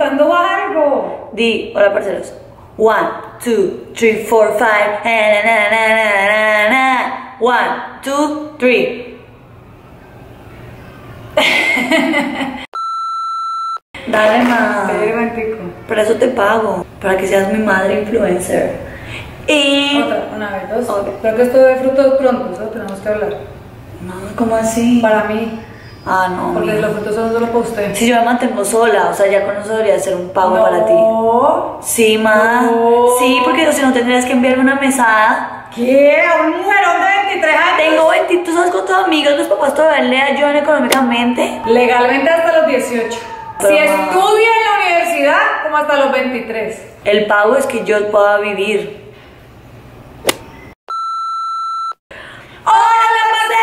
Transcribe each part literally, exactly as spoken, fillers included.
preguntando algo. Di, hola parceros. One, two, three, four, five. Na, na, na, na, na, na. One, two, three. Dale más. Para eso te pago. Para que seas mi madre influencer. Y... Otra, una vez, dos. Okay. Creo que esto de frutos prontos, ¿no? Tenemos que hablar. No, ¿cómo así? Para mí. Ah, no. Porque mija. los frutos son solo para usted. Si yo me mantengo sola, o sea, ya con eso debería ser un pago No. para ti. Sí, ma. No. Sí, porque si no tendrías que enviarme una mesada. ¿Qué? ¿A un mujerón de veintitrés años? Tengo veinte, tú sabes cuántos amigos los papás todavía le ayudan económicamente. Legalmente hasta los dieciocho. Pero si no. estudia en la universidad, como hasta los veintitrés. El pago es que yo pueda vivir. ¡Hola,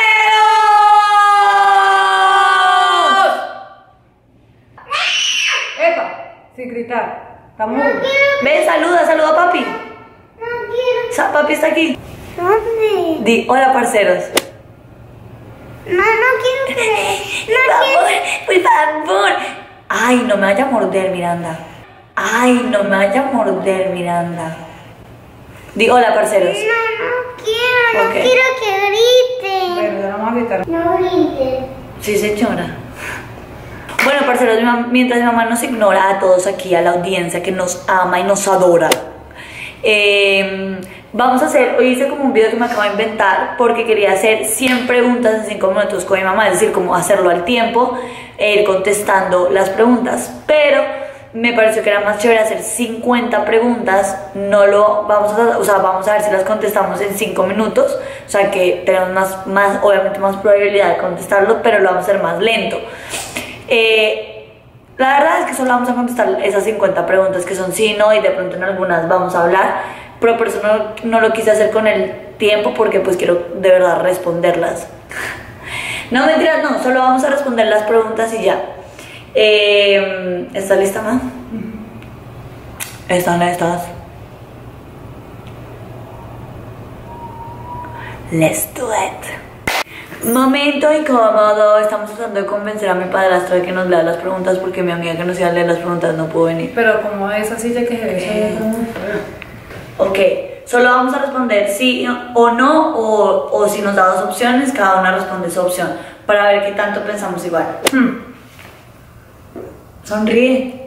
parceros! Epa, sin gritar. Estamos. Ve, saluda, saluda a papi. No quiero. Sa- Papi está aquí. ¿Dónde? Di, hola, parceros. No, no quiero creer. Por No favor, quiero. por favor. Ay, no me vaya a morder, Miranda. Ay, no me vaya a morder, Miranda. Di, hola, parceros. No, no quiero. No Ok. quiero que griten. Bueno, ya no vamos a gritar. No griten. Sí, señora. Bueno, parceros, mi mam- mientras mi mamá nos ignora a todos aquí, a la audiencia que nos ama y nos adora, eh, vamos a hacer, hoy hice como un video que me acabo de inventar porque quería hacer cien preguntas en cinco minutos con mi mamá, es decir, como hacerlo al tiempo, e ir contestando las preguntas, pero me pareció que era más chévere hacer cincuenta preguntas, no lo vamos a, o sea, vamos a ver si las contestamos en cinco minutos, o sea que tenemos más, más, obviamente más probabilidad de contestarlo, pero lo vamos a hacer más lento. Eh, la verdad es que solo vamos a contestar esas cincuenta preguntas que son sí, no, y de pronto en algunas vamos a hablar, pero por eso no, no lo quise hacer con el tiempo porque pues quiero de verdad responderlas. No, mentiras, no, solo vamos a responder las preguntas y ya. Eh, ¿Estás lista, ma? ¿Están listas? Let's do it. Momento incómodo. Estamos tratando de convencer a mi padrastro de que nos lea las preguntas porque mi amiga que nos iba a leer las preguntas no pudo venir. Pero como esa silla que se ve. Ok, solo vamos a responder sí o no, o, o si nos da dos opciones, cada una responde su opción para ver qué tanto pensamos igual. Hmm. Sonríe.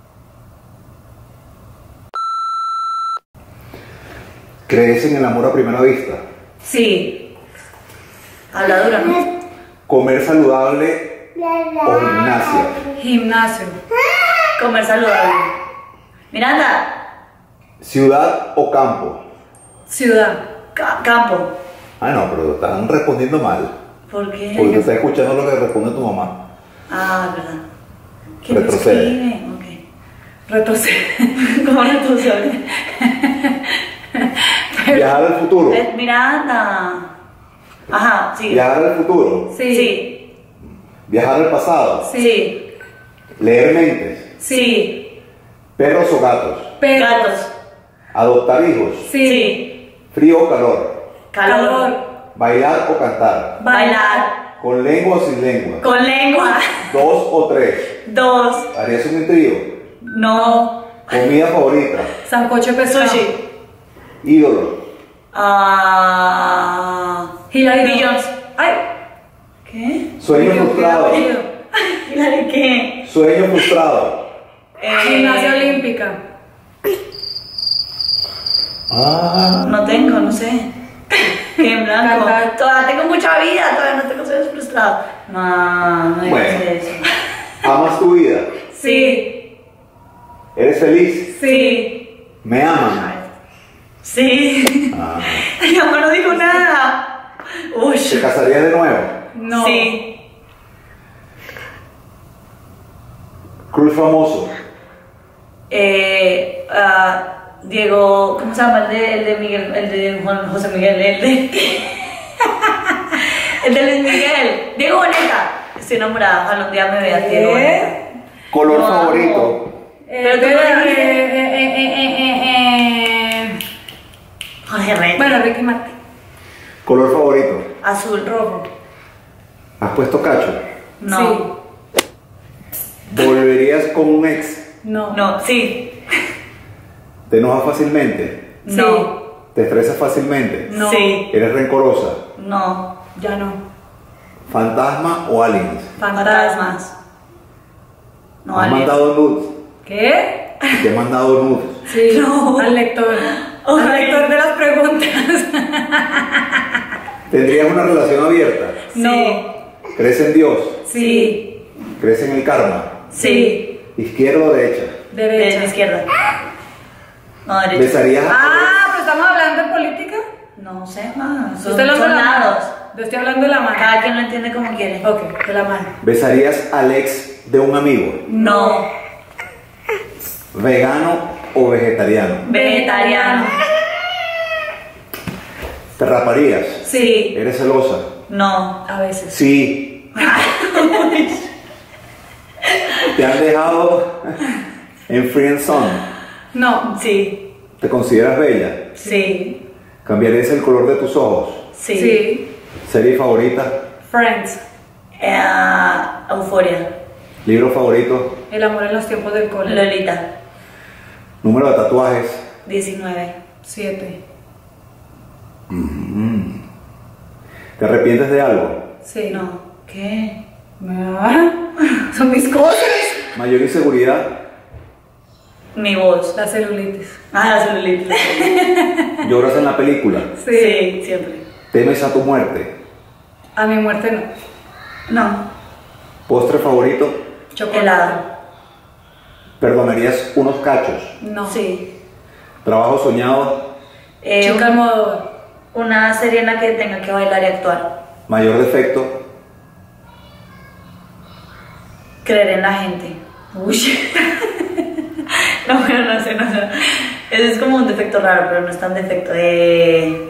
¿Crees en el amor a primera vista? Sí. Habla duro, ¿no? ¿Comer saludable o gimnasia? Gimnasio. Comer saludable. Miranda. ¿Ciudad o campo? Ciudad. Ca- campo. Ah, no, pero están respondiendo mal. ¿Por qué? Porque estás escuchando lo que responde tu mamá. Ah, verdad. ¿Qué me Retrocede. escribe? Ok. Retrocede. ¿Cómo retrocede? ¿Viajar al futuro? Eh, Miranda. Ajá, sí. ¿Viajar al futuro? Sí. Sí. ¿Viajar al pasado? Sí. ¿Leer mentes? Sí. ¿Perros o gatos? Perros. Gatos. ¿Adoptar hijos? Sí. Sí. ¿Frío o calor? Calor. Calor. ¿Bailar o cantar? Bailar. ¿Con lengua o sin lengua? Con lengua. ¿Dos o tres? Dos. ¿Harías un trío? No. ¿Comida favorita? Sancocho de pescado. Sushi. ¿Ídolo? Ah. Hilary Bill Jones. Ay. ¿Qué? ¿Sueño frustrado? ¿Hilary qué? ¿Sueño frustrado? Eh, Gimnasia olímpica. Ah. No tengo, no sé. Qué en blanco. Cantar. Todavía tengo mucha vida, todavía no tengo sueños frustrados. No, no digas Bueno. eso. ¿Amas tu vida? Sí. ¿Eres feliz? Sí. ¿Me aman? Sí. Ah. Mi mamá no dijo nada. ¿Te Uy. casarías de nuevo? No. Sí. ¿Cruz famoso? Eh, ah, Diego, ¿cómo se llama? El de, el de Miguel, el de Juan José Miguel, el de. El de Luis Miguel. Diego Boneta. Estoy enamorada, ojalá un día me veas Diego Boneta. ¿Color No. favorito? Eh, Pero tú no eh, dijiste. eh, eh, eh, eh, eh. Jorge Herrera. Bueno, Ricky Martin. ¿Color favorito? Azul. Rojo. ¿Has puesto cacho? No. ¿Volverías con un ex? No. No, sí. ¿Te enojas fácilmente? Sí. No. ¿Te estresas fácilmente? No. Sí. ¿Eres rencorosa? No. Ya no. ¿Fantasma o aliens? Fantasmas. No, ¿Has aliens. mandado nudes? ¿Qué? ¿Te he mandado nudes? Sí. No. Al lector. Ay. Al lector de las preguntas. ¿Tendrías una relación abierta? No. ¿Crees en Dios? Sí. ¿Crees en el karma? Sí. ¿Izquierda o derecha? De Derecha. la izquierda. No, derecha. ¿Besarías a Ah, pero estamos hablando de política. No sé más. Yo Son, estoy hablando son de la mano. lados. Yo estoy hablando de la mano. Cada quien lo entiende como quiere. Ok, de la mano. ¿Besarías al ex de un amigo? No. ¿Vegano o vegetariano? Vegetariano. ¿Te raparías? Sí. ¿Eres celosa? No. A veces. Sí. ¿Te han dejado en friendzone? No. Sí. ¿Te consideras bella? Sí. ¿Cambiarías el color de tus ojos? Sí. Sí. ¿Serie favorita? Friends. Eh, Euforia. ¿Libro favorito? El amor en los tiempos del cole. Lolita. ¿Número de tatuajes? diecinueve. Siete. ¿Te arrepientes de algo? Sí. No. ¿Qué? Ah, son mis cosas. ¿Mayor inseguridad? Mi voz. La celulitis. Ah, la celulita. ¿Lloras en la película? Sí. Sí, siempre. ¿Temes a tu muerte? A mi muerte no. No. ¿Postre favorito? Chocolate. Helado. ¿Perdonarías unos cachos? No. Sí. ¿Trabajo soñado? Eh, Chica Almodóvar. una serie en la que tenga que bailar y actuar. ¿Mayor defecto? Creer en la gente. Uy. No, pero no sé, no sé. Ese es como un defecto raro, pero no es tan defecto de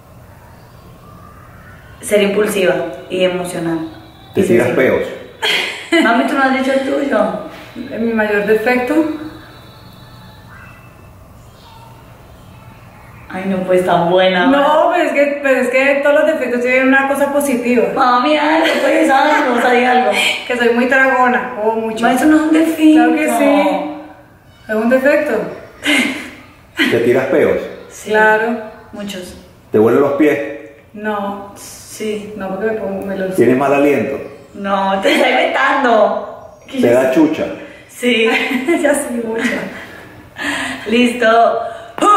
ser impulsiva y emocional. ¿Te Y tiras sensible. peos? Mami, tú no has dicho el tuyo. Mi mayor defecto. Ay, no, pues tan buena. No, pero es que, pero es que todos los defectos tienen una cosa positiva. Mami, ay, no puedes algo, o sea, di algo. Que soy muy tragona, como mucho. No, eso no es un defecto. Claro que sí. Es un defecto. ¿Te tiras peos? Sí. Claro. Muchos. ¿Te huelen los pies? No. Sí. No, porque me pongo me los. ¿Tienes mal aliento? No, te estoy inventando. ¿Te da chucha? Sí. Ya sí, mucho. Listo.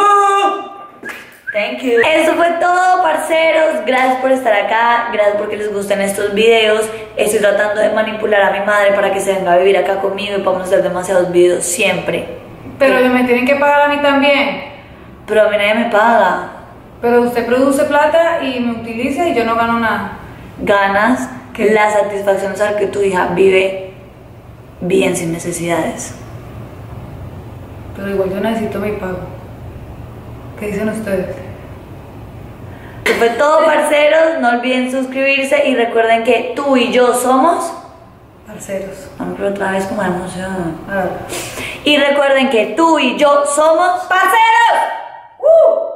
Thank you. Eso fue todo, parceros. Gracias por estar acá. Gracias porque les gustan estos videos. Estoy tratando de manipular a mi madre para que se venga a vivir acá conmigo y podamos hacer demasiados videos siempre. Pero me tienen que pagar a mí también. Pero a mí nadie me paga. Pero usted produce plata y me utiliza y yo no gano nada. Ganas ¿Qué? la satisfacción de saber que tu hija vive bien sin necesidades. Pero igual yo necesito mi pago. ¿Qué dicen ustedes? Eso fue todo, parceros. No olviden suscribirse y recuerden que tú y yo somos. Parceros. Vamos, pero otra vez como la emoción. A ver. Y recuerden que tú y yo somos. ¡Parceros!